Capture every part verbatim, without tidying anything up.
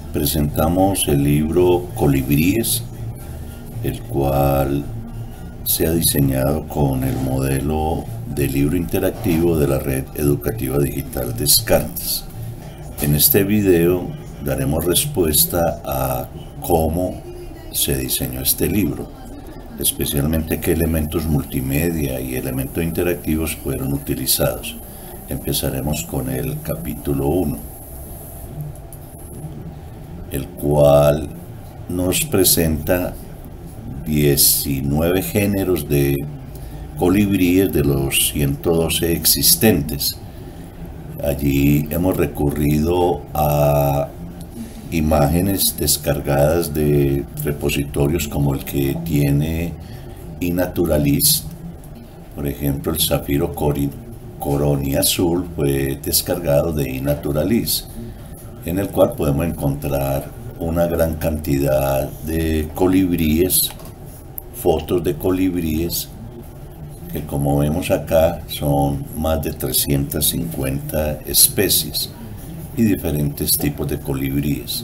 presentamos el libro Colibríes, el cual se ha diseñado con el modelo de libro interactivo de la red educativa digital Descartes. En este video daremos respuesta a cómo se diseñó este libro, especialmente qué elementos multimedia y elementos interactivos fueron utilizados. Empezaremos con el capítulo uno, el cual nos presenta diecinueve géneros de colibríes de los ciento doce existentes. Allí hemos recurrido a imágenes descargadas de repositorios como el que tiene iNaturalist. Por ejemplo, el zafiro coroni azul fue descargado de iNaturalist, en el cual podemos encontrar una gran cantidad de colibríes, fotos de colibríes, que como vemos acá son más de trescientas cincuenta especies y diferentes tipos de colibríes.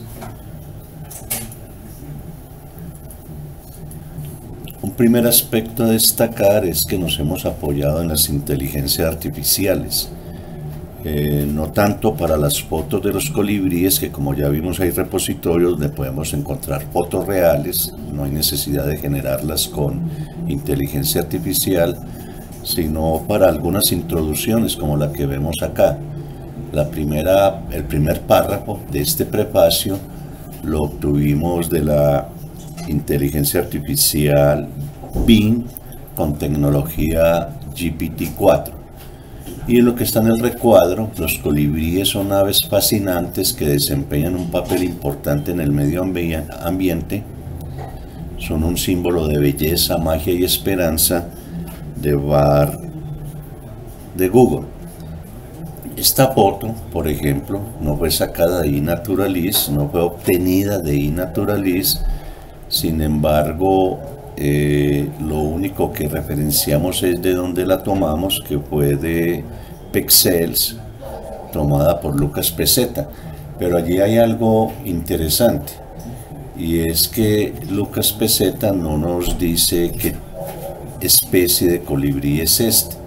Un primer aspecto a destacar es que nos hemos apoyado en las inteligencias artificiales, eh, no tanto para las fotos de los colibríes, que como ya vimos hay repositorios donde podemos encontrar fotos reales, no hay necesidad de generarlas con inteligencia artificial, sino para algunas introducciones como la que vemos acá. La primera, el primer párrafo de este prefacio lo obtuvimos de la inteligencia artificial Bing con tecnología G P T cuatro. Y lo que está en el recuadro, los colibríes son aves fascinantes que desempeñan un papel importante en el medio ambiente, son un símbolo de belleza, magia y esperanza de bar de Google. Esta foto, por ejemplo, no fue sacada de iNaturalist, no fue obtenida de iNaturalist, sin embargo, eh, lo único que referenciamos es de dónde la tomamos, que fue de Pexels, tomada por Lucas Pezzetta. Pero allí hay algo interesante, y es que Lucas Pezzetta no nos dice qué especie de colibrí es este.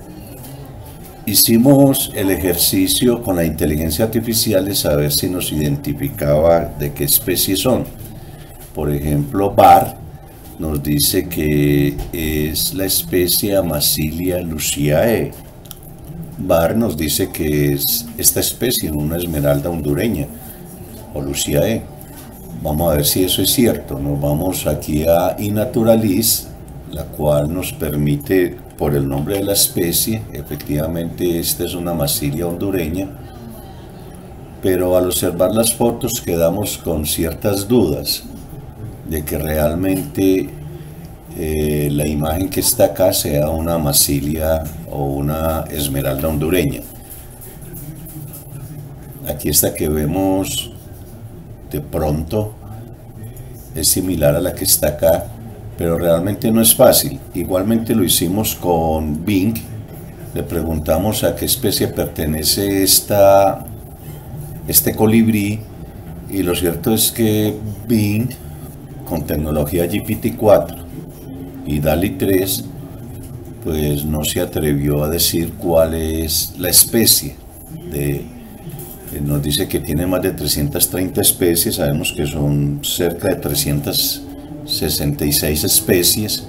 Hicimos el ejercicio con la inteligencia artificial de saber si nos identificaba de qué especie son. Por ejemplo, Bar nos dice que es la especie Amazilia luciae. Bar nos dice que es esta especie, una esmeralda hondureña o luciae. Vamos a ver si eso es cierto. Nos vamos aquí a iNaturalist, la cual nos permite, por el nombre de la especie, efectivamente esta es una Amazilia hondureña, pero al observar las fotos quedamos con ciertas dudas de que realmente eh, la imagen que está acá sea una Amazilia o una esmeralda hondureña. Aquí esta que vemos de pronto es similar a la que está acá, pero realmente no es fácil. Igualmente lo hicimos con Bing, le preguntamos a qué especie pertenece esta, este colibrí, y lo cierto es que Bing, con tecnología G P T cuatro y DALL-E tres, pues no se atrevió a decir cuál es la especie. De, nos dice que tiene más de trescientas treinta especies, sabemos que son cerca de trescientas sesenta y seis especies,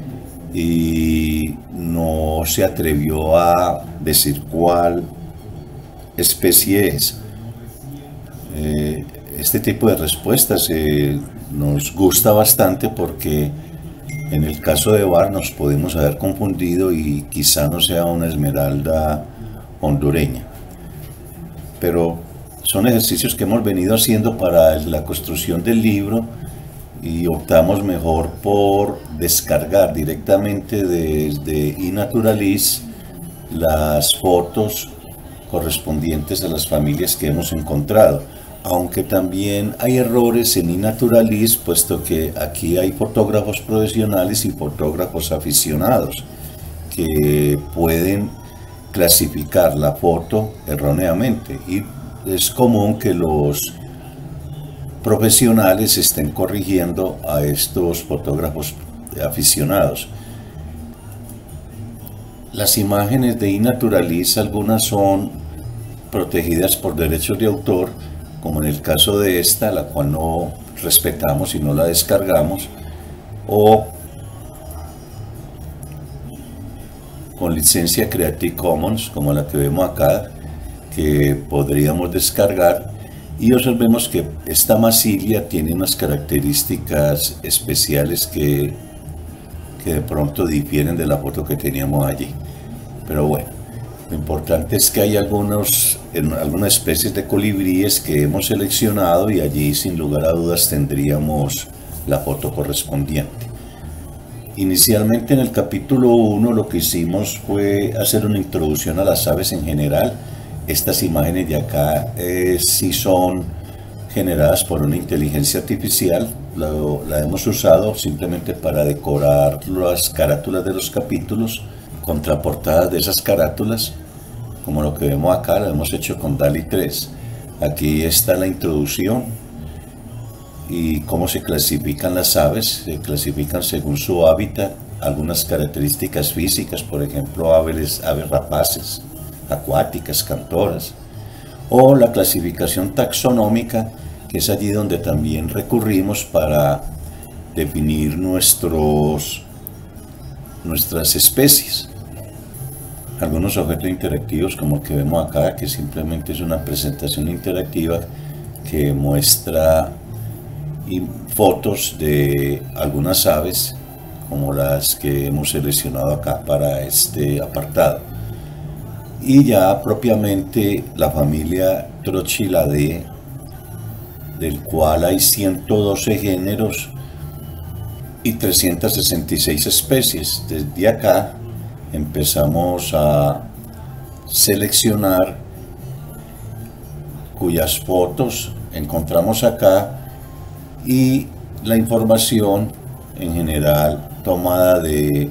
y no se atrevió a decir cuál especie es. Eh, este tipo de respuestas eh, nos gusta bastante, porque en el caso de Bar nos podemos haber confundido y quizá no sea una esmeralda hondureña. Pero son ejercicios que hemos venido haciendo para la construcción del libro, y optamos mejor por descargar directamente desde iNaturalist las fotos correspondientes a las familias que hemos encontrado. Aunque también hay errores en iNaturalist, puesto que aquí hay fotógrafos profesionales y fotógrafos aficionados que pueden clasificar la foto erróneamente, y es común que los profesionales estén corrigiendo a estos fotógrafos aficionados. Las imágenes de iNaturalist, algunas son protegidas por derechos de autor, como en el caso de esta, la cual no respetamos y no la descargamos, o con licencia Creative Commons, como la que vemos acá, que podríamos descargar. Y observemos que esta masilla tiene unas características especiales que, que de pronto difieren de la foto que teníamos allí. Pero bueno, lo importante es que hay algunos, en algunas especies de colibríes que hemos seleccionado, y allí sin lugar a dudas tendríamos la foto correspondiente. Inicialmente en el capítulo uno lo que hicimos fue hacer una introducción a las aves en general. Estas imágenes de acá eh, sí son generadas por una inteligencia artificial. La, la hemos usado simplemente para decorar las carátulas de los capítulos, contraportadas de esas carátulas, como lo que vemos acá. Lo hemos hecho con DALL-E tres. Aquí está la introducción y cómo se clasifican las aves. Se clasifican según su hábitat, algunas características físicas, por ejemplo aves, aves rapaces, acuáticas, cantoras, o la clasificación taxonómica, que es allí donde también recurrimos para definir nuestros, nuestras especies. Algunos objetos interactivos, como el que vemos acá, que simplemente es una presentación interactiva que muestra fotos de algunas aves, como las que hemos seleccionado acá para este apartado. Y ya propiamente la familia Trochilidae, del cual hay ciento doce géneros y trescientas sesenta y seis especies. Desde acá empezamos a seleccionar, cuyas fotos encontramos acá, y la información en general tomada de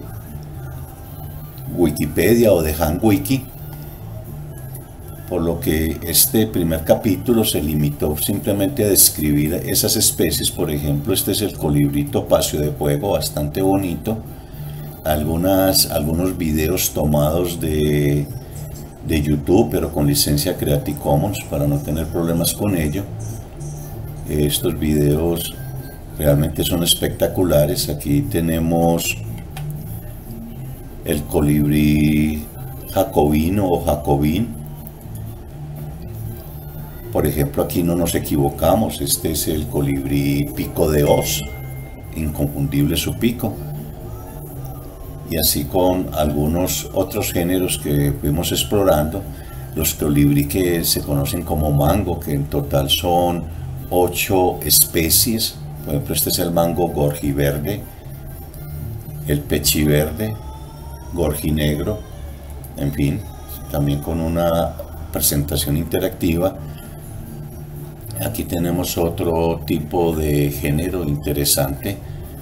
Wikipedia o de HandWiki, por lo que este primer capítulo se limitó simplemente a describir esas especies. Por ejemplo, este es el colibrí topacio de fuego, bastante bonito. Algunas, algunos videos tomados de, de YouTube, pero con licencia Creative Commons para no tener problemas con ello. Estos videos realmente son espectaculares. Aquí tenemos el colibrí jacobino o jacobín. Por ejemplo, aquí no nos equivocamos, este es el colibrí pico de hoz, inconfundible su pico. Y así con algunos otros géneros que fuimos explorando, los colibrí que se conocen como mango, que en total son ocho especies. Por ejemplo, este es el mango gorjiverde, el pechiverde, gorjinegro, en fin, también con una presentación interactiva. Aquí tenemos otro tipo de género interesante,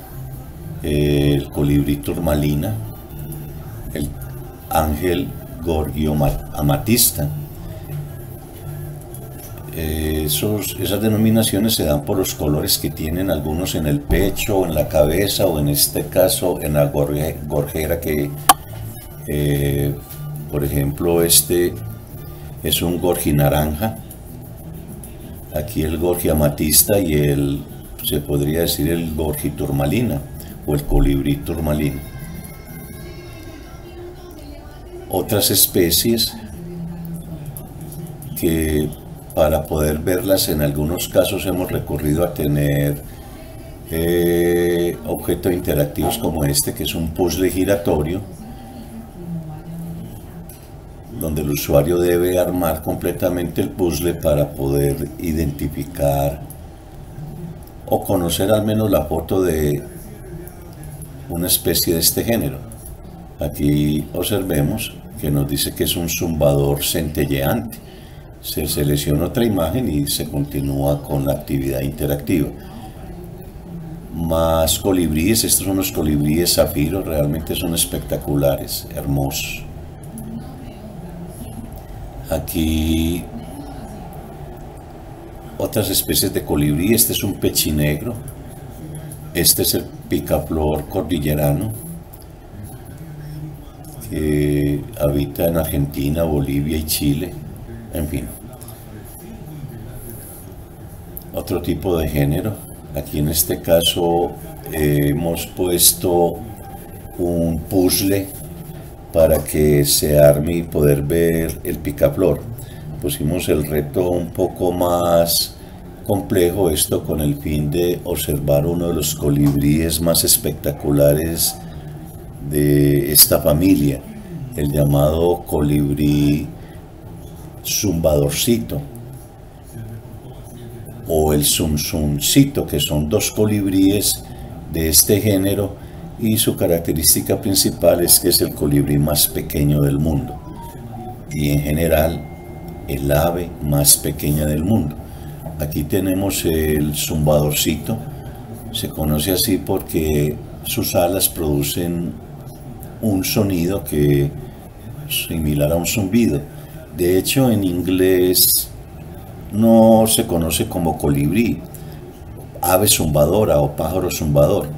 el colibrí turmalina, el ángel gorgio amatista. Esos, esas denominaciones se dan por los colores que tienen algunos en el pecho, en la cabeza, o en este caso en la gorge, gorjera, que eh, por ejemplo este es un gorjinaranja. Aquí el gorgi amatista y el, se podría decir, el gorgi turmalina o el colibrí turmalina. Otras especies que, para poder verlas, en algunos casos hemos recurrido a tener eh, objetos interactivos como este, que es un puzzle giratorio, donde el usuario debe armar completamente el puzzle para poder identificar o conocer al menos la foto de una especie de este género. Aquí observemos que nos dice que es un zumbador centelleante. Se selecciona otra imagen y se continúa con la actividad interactiva. Más colibríes, estos son los colibríes zafiro, realmente son espectaculares, hermosos. Aquí otras especies de colibrí. Este es un pechinegro, este es el picaflor cordillerano, que habita en Argentina, Bolivia y Chile, en fin. Otro tipo de género, aquí en este caso eh, hemos puesto un puzzle para que se arme y poder ver el picaflor. Pusimos el reto un poco más complejo, esto con el fin de observar uno de los colibríes más espectaculares de esta familia, el llamado colibrí zumbadorcito o el zunzuncito, que son dos colibríes de este género, y su característica principal es que es el colibrí más pequeño del mundo y en general el ave más pequeña del mundo. Aquí tenemos el zumbadorcito, se conoce así porque sus alas producen un sonido que similar a un zumbido. De hecho, en inglés no se conoce como colibrí, ave zumbadora o pájaro zumbador.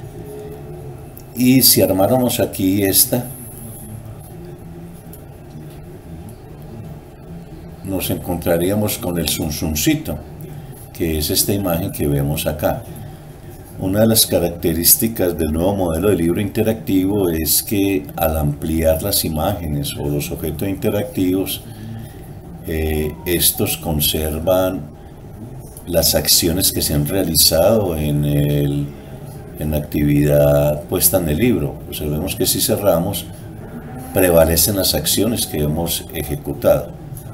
Y si armáramos aquí esta, nos encontraríamos con el zunzuncito, que es esta imagen que vemos acá. Una de las características del nuevo modelo de libro interactivo es que al ampliar las imágenes o los objetos interactivos, eh, estos conservan las acciones que se han realizado en, el, en la actividad puesta en el libro. Observemos que si cerramos, prevalecen las acciones que hemos ejecutado.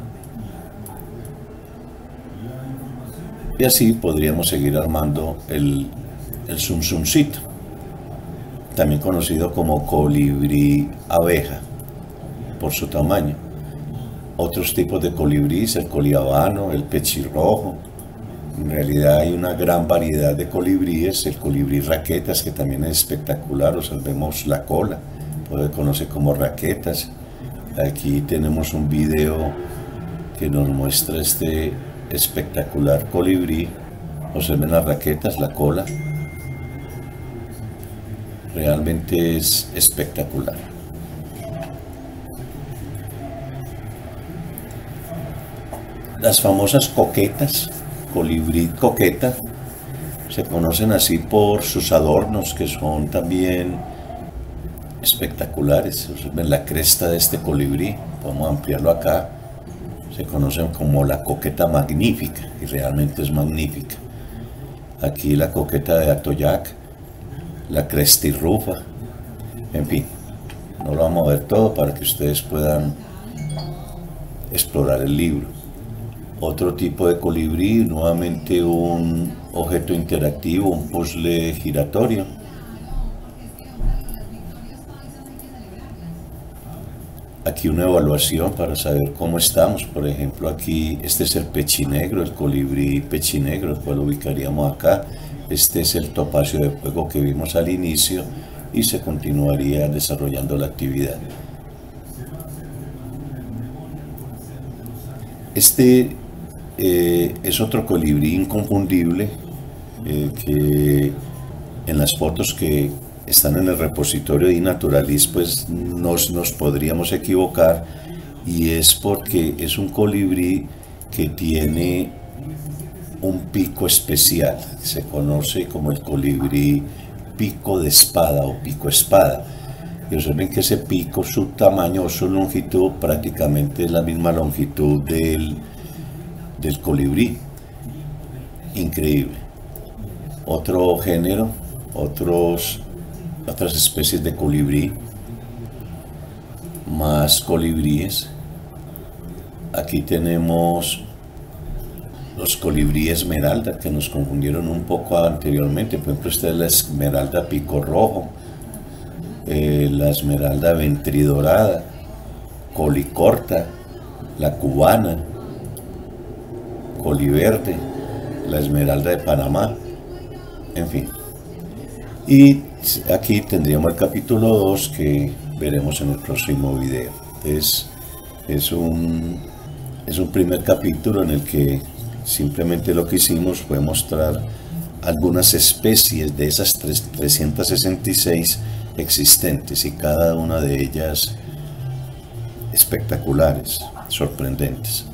Y así podríamos seguir armando el El zunzuncito, también conocido como colibrí abeja por su tamaño. Otros tipos de colibríes, el coliabano, el pechirrojo. En realidad hay una gran variedad de colibríes. El colibrí raquetas, que también es espectacular, observemos la cola, puede conocer como raquetas. Aquí tenemos un video que nos muestra este espectacular colibrí. Observen las raquetas, la cola. Realmente es espectacular. Las famosas coquetas, colibrí coqueta, se conocen así por sus adornos, que son también espectaculares. Ven la cresta de este colibrí, podemos ampliarlo acá. Se conocen como la coqueta magnífica, y realmente es magnífica. Aquí la coqueta de Atoyac, la crestirrufa, en fin, no lo vamos a ver todo para que ustedes puedan explorar el libro. Otro tipo de colibrí, nuevamente un objeto interactivo, un puzzle giratorio. Aquí una evaluación para saber cómo estamos. Por ejemplo, aquí este es el pechinegro, el colibrí pechinegro, el cual lo ubicaríamos acá. Este es el topacio de fuego que vimos al inicio y se continuaría desarrollando la actividad. Este eh, es otro colibrí inconfundible eh, que en las fotos que están en el repositorio de iNaturalis pues nos, nos podríamos equivocar, y es porque es un colibrí que tiene un pico especial, se conoce como el colibrí pico de espada o pico espada. Y observen que ese pico, su tamaño o su longitud prácticamente es la misma longitud del, del colibrí. Increíble. Otro género, otros, otras especies de colibrí, más colibríes. Aquí tenemos los colibrí esmeralda, que nos confundieron un poco anteriormente. Por ejemplo, esta es la esmeralda pico rojo, eh, la esmeralda ventridorada, colicorta, la cubana, coliverde, la esmeralda de Panamá, en fin. Y aquí tendríamos el capítulo dos que veremos en el próximo video. Es, es, un, es un primer capítulo en el que Simplemente lo que hicimos fue mostrar algunas especies de esas trescientas sesenta y seis existentes, y cada una de ellas espectaculares, sorprendentes.